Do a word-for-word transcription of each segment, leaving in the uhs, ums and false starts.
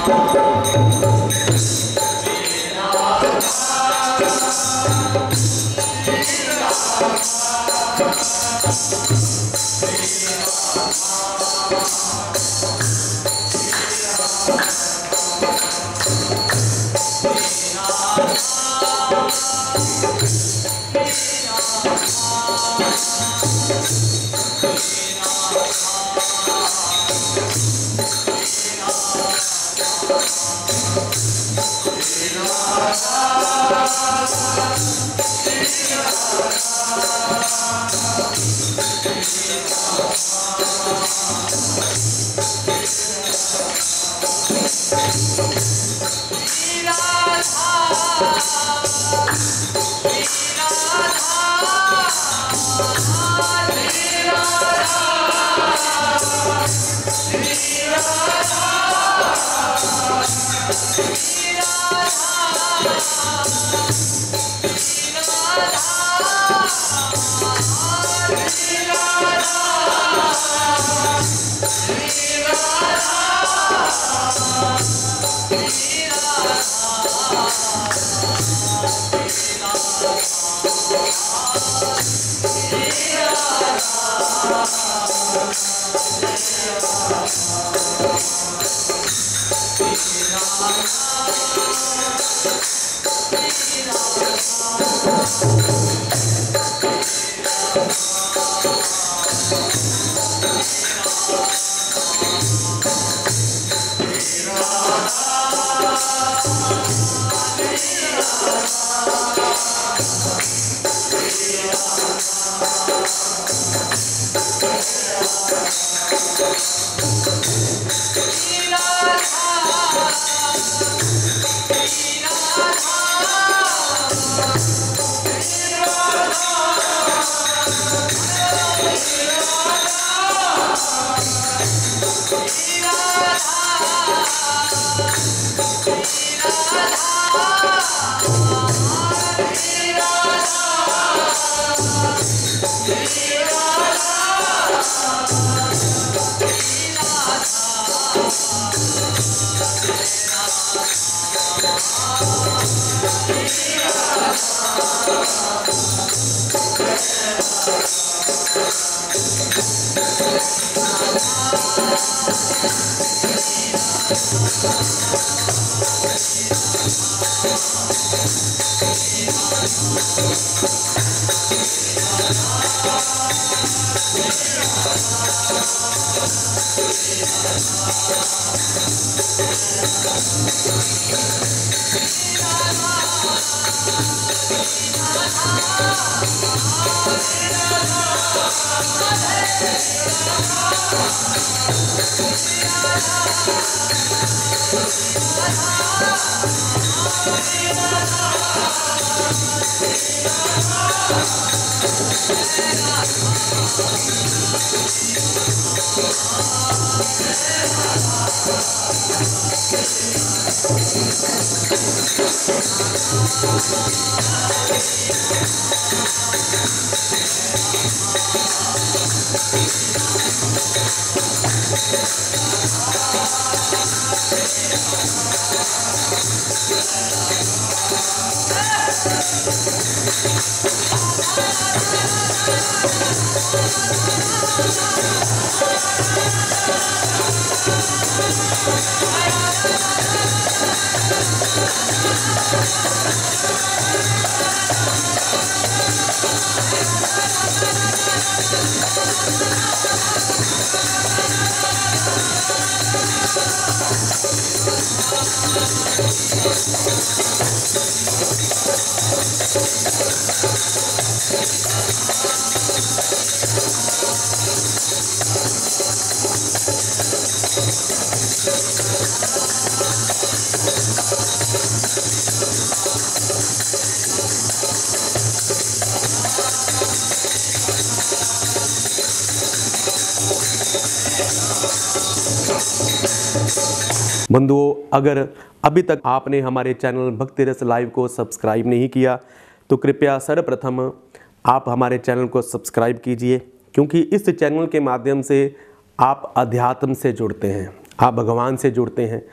बंधुओं, अगर अभी तक आपने हमारे चैनल भक्ति रस लाइव को सब्सक्राइब नहीं किया तो कृपया सर्वप्रथम आप हमारे चैनल को सब्सक्राइब कीजिए, क्योंकि इस चैनल के माध्यम से आप अध्यात्म से जुड़ते हैं, आप भगवान से जुड़ते हैं।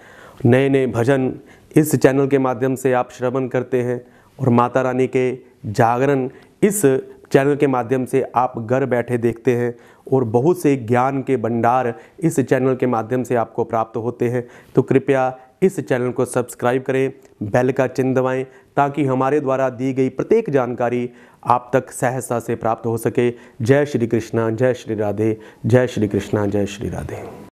नए नए भजन इस चैनल के माध्यम से आप श्रवण करते हैं और माता रानी के जागरण इस चैनल के माध्यम से आप घर बैठे देखते हैं और बहुत से ज्ञान के भंडार इस चैनल के माध्यम से आपको प्राप्त होते हैं। तो कृपया इस चैनल को सब्सक्राइब करें, बेल का चिन्ह दबाएं ताकि हमारे द्वारा दी गई प्रत्येक जानकारी आप तक सहजता से प्राप्त हो सके। जय श्री कृष्णा, जय श्री राधे, जय श्री कृष्णा, जय श्री राधे।